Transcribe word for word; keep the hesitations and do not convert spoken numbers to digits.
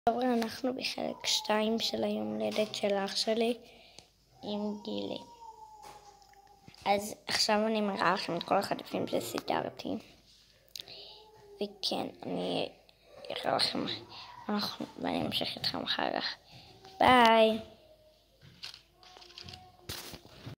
חבר'ה, אנחנו בחלק שתיים של היום הולדת של אח שלי עם גילי. אז עכשיו אני מראה לכם את כל החטפים שסידרתי. וכן, אני אראה לכם, אנחנו, ואני אמשיך איתכם אחר כך. ביי!